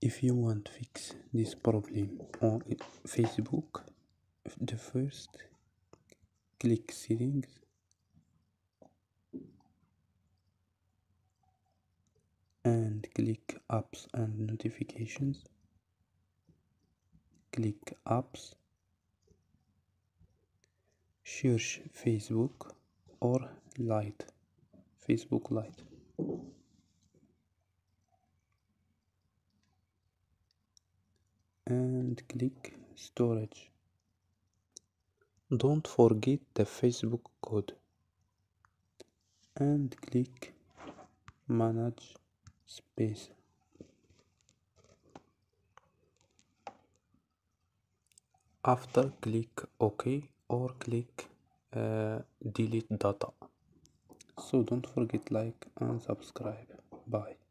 If you want to fix this problem on Facebook, the first click settings and click apps and notifications. Click apps, search Facebook or Lite, Facebook Lite. And click storage. Don't forget the Facebook code and click manage space. After click OK or click delete data. So don't forget like and subscribe. Bye.